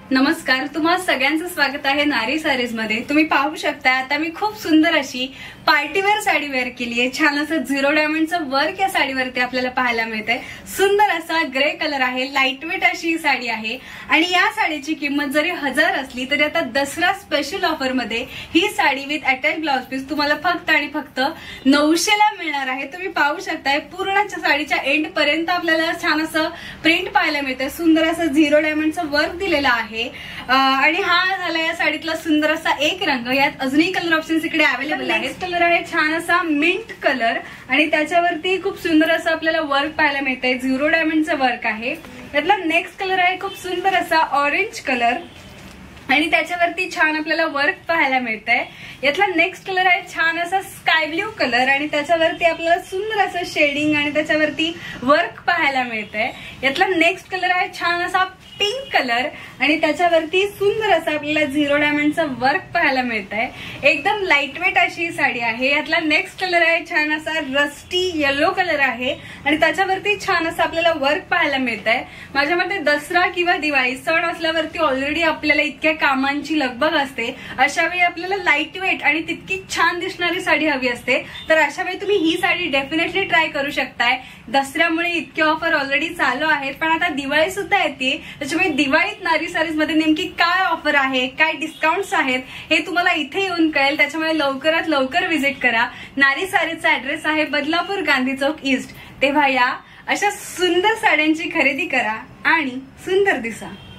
नमस्कार, तुम्हा सगळ्यांचं स्वागत आहे नारी सारीज मध्ये। तुम्ही पाहू शकता आता मी खूप सुंदर अशी पार्टीवेअर साडी वेअर केली आहे। छान असं 0 डायमंडचं वर्क या साडीवरती आपल्याला पाहायला मिळतंय। सुंदर असा ग्रे कलर आहे, लाईट वेट अशी ही साडी आहे आणि या साडीची किंमत जरी 1000 असली तरी आता दसरा स्पेशल ऑफर मध्ये ही sari with attach blouse piece तुम्हाला फक्त आणि फक्त 900 ला मिळणार आहे। तुम्ही पाहू शकताय पूर्ण साडीच्या एंड पर्यंत आपल्याला छान असं प्रिंट पाहायला मिळतंय। सुंदर असं 0 डायमंडचं वर्क दिलेलं आहे आणि हा झाला या साडीतला सुंदर असा एक रंग। यात अजूनही कलर ऑप्शन्स इकडे अवेलेबल आहेत। कलर आहे छान असा मिंट कलर आणि त्याच्यावरती खूप सुंदर असं आपल्याला वर्क पाहायला मिळतंय। 0 डायमंडचं वर्क आहे। यातला नेक्स्ट कलर आहे खूप सुंदर असा ऑरेंज कलर आणि त्याच्यावरती छान आपल्याला वर्क पाहायला मिळतंय। यातला नेक्स्ट कलर आहे छान असा स्काय ब्ल्यू कलर आणि त्याच्यावरती आपल्याला सुंदर असं शेडिंग आणि त्याच्यावरती वर्क पाहायला मिळतंय। यातला नेक्स्ट कलर आहे छान असा पिंक कलर आणि त्याच्यावरती सुंदर असं आपल्याला 0 डायमंडचं वर्क पाहायला मिळतंय। एकदम लाईट वेट अशी साडी आहे। यातला नेक्स्ट कलर आहे छान असा रस्टी येलो कलर आहे आणि त्याच्यावरती छान असं आपल्याला वर्क पाहायला मिळतंय। माझ्या मते दसरा किंवा दिवाळी सण असल्यावरती ऑलरेडी आपल्याला इतक्या कामांची लगबग असते, अशा वेळी आपल्याला लाईट वेट आणि तितकी छान दिसणारी साडी हवी असते। तर अशा वेळी तुम्ही ही साडी डेफिनेटली ट्राय करू शकताय। दसऱ्यामुळे इतके ऑफर ऑलरेडी चालू आहेत, पण आता दिवाळी सुद्धा येते, त्याच्यामुळे दिवाळीत नारी सारीज मध्ये नेमकी काय ऑफर आहे, काय डिस्काउंट्स आहेत हे तुम्हाला इथे येऊन कळेल। त्याच्यामुळे लवकरात लवकर व्हिजिट करा। नारी सारीजचा ऍड्रेस आहे बदलापूर गांधी चौक ईस्ट। तेव्हा या अशा सुंदर साड्यांची खरेदी करा आणि सुंदर दिसा।